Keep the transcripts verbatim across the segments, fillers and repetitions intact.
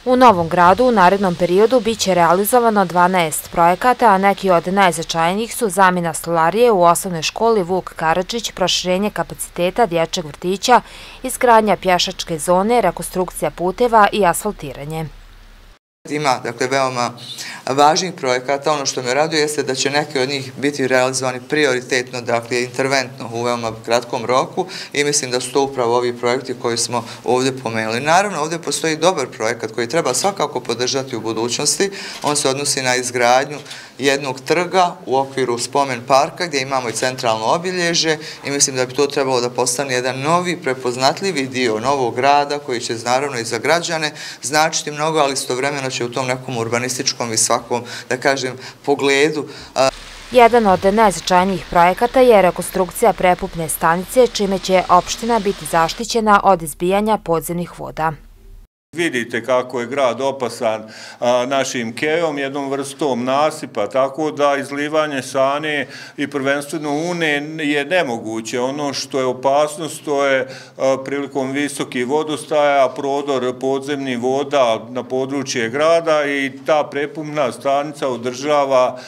U Novom Gradu u narednom periodu biće realizovano dvanaest projekata, a neki od najznačajnijih su zamjena stolarije u osnovnoj školi Vuk Karadžić, proširenje kapaciteta dječjeg vrtića, izgradnja pješačke zone, rekonstrukcija puteva i asfaltiranje. Ima, dakle, veoma važnih projekata. Ono što me raduje jeste da će neki od njih biti realizovani prioritetno, dakle, interventno u veoma kratkom roku i mislim da su to upravo ovi projekti koji smo ovdje pomenuli. Naravno, ovdje postoji dobar projekat koji treba svakako podržati u budućnosti. On se odnosi na izgradnju jednog trga u okviru spomen parka gdje imamo i centralno obilježje i mislim da bi to trebalo da postane jedan novi, prepoznatljivi dio novog grada koji će naravno i za građane značiti mnogo, ali istovremeno će u tom nekom urbanističkom i svakom, da kažem, pogledu. Jedan od najznačajnijih projekata je rekonstrukcija prepupne stanice, čime će opština biti zaštićena od izbijanja podzemnih voda. Vidite kako je grad opasan našim kejom, jednom vrstom nasipa, tako da izlivanje sane i prvenstveno une je nemoguće. Ono što je opasnost, to je prilikom visokih vodostaja, prodor podzemnih voda na područje grada i ta prepupna stanica održava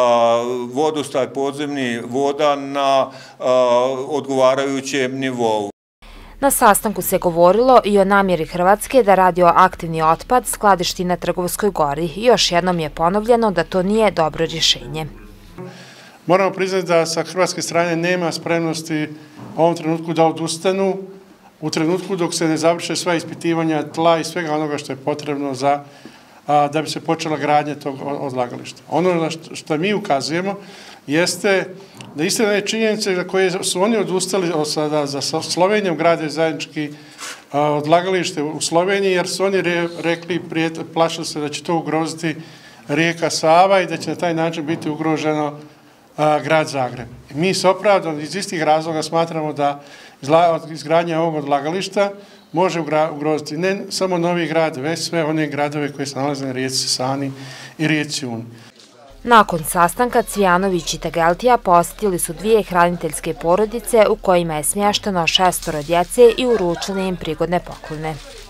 vodostaj podzemnih voda na odgovarajućem nivou. Na sastanku se govorilo i o namjeri Hrvatske da radioaktivni otpad skladišti na Trgovskoj gori. Još jednom je ponovljeno da to nije dobro rješenje. Moramo priznati da sa hrvatske strane nema spremnosti u ovom trenutku da odustanu, u trenutku dok se ne završe sva ispitivanja tla i svega onoga što je potrebno za, a, da bi se počela gradnja tog odlagališta. Ono na što mi ukazujemo jeste da istina je činjenice za koje su oni odustali sada za Slovenijom grade zajednički odlagalište u Sloveniji, jer su oni rekli, plašili se da će to ugroziti rijeka Sava i da će na taj način biti ugroženo grad Zagreb. Mi se opravdano iz istih razloga smatramo da izgradnja ovog odlagališta može ugroziti ne samo Novi Grad, već sve one gradove koje se nalaze na rijeci Sani i rijeci Uni. Nakon sastanka Cvijanović i Tegeltija posjetili su dvije hraniteljske porodice u kojima je smješteno šestoro djece i uručili im prigodne poklone.